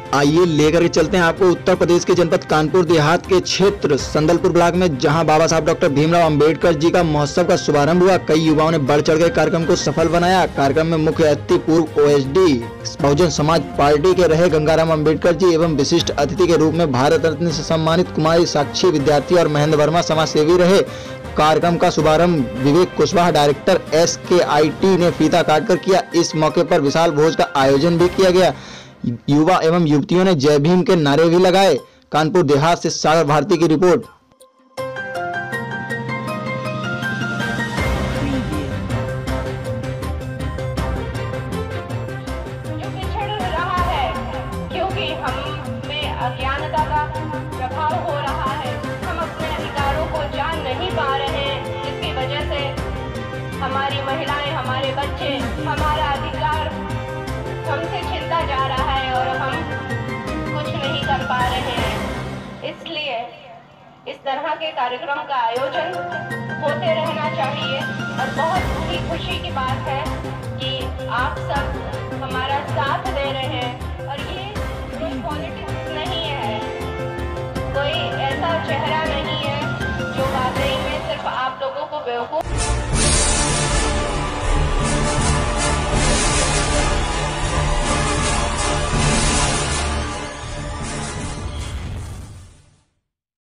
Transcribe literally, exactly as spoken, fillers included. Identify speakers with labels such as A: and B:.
A: आइए लेकर के चलते हैं आपको उत्तर प्रदेश के जनपद कानपुर देहात के क्षेत्र संदलपुर ब्लॉक में, जहां बाबा साहब डॉक्टर भीमराव अंबेडकर जी का महोत्सव का शुभारंभ हुआ। कई युवाओं ने बढ़ चढ़ कर कार्यक्रम को सफल बनाया। कार्यक्रम में मुख्य अतिथि पूर्व ओएसडी बहुजन समाज पार्टी के रहे गंगाराम अंबेडकर जी एवं विशिष्ट अतिथि के रूप में भारत रत्न से सम्मानित कुमारी साक्षी विद्यार्थी और महेंद्र वर्मा समाज सेवी रहे। कार्यक्रम का शुभारंभ विवेक कुशवाहा डायरेक्टर एस के आई टी ने फीता काटकर किया। इस मौके पर विशाल भोज का आयोजन भी किया गया। युवा एवं युवतियों ने जय भीम के नारे भी लगाए। कानपुर देहात से सागर भारती की रिपोर्ट।
B: जो पिछड़ रहा है क्योंकि हम में अज्ञानता का प्रभाव हो रहा है, हम अपने अधिकारों को जान नहीं पा रहे हैं, जिसकी वजह से हमारी महिलाएं, हमारे बच्चे, हमारा अधिकार हमसे छिनता जा रहा है और हम कुछ नहीं कर पा रहे हैं। इसलिए इस तरह के कार्यक्रम का आयोजन होते रहना चाहिए और बहुत ही खुशी की बात है कि आप सब हमारा साथ दे रहे हैं। और ये कोई पॉलिटिक्स नहीं है, कोई ऐसा चेहरा नहीं है जो वाकई में सिर्फ आप लोगों को बेवकूफ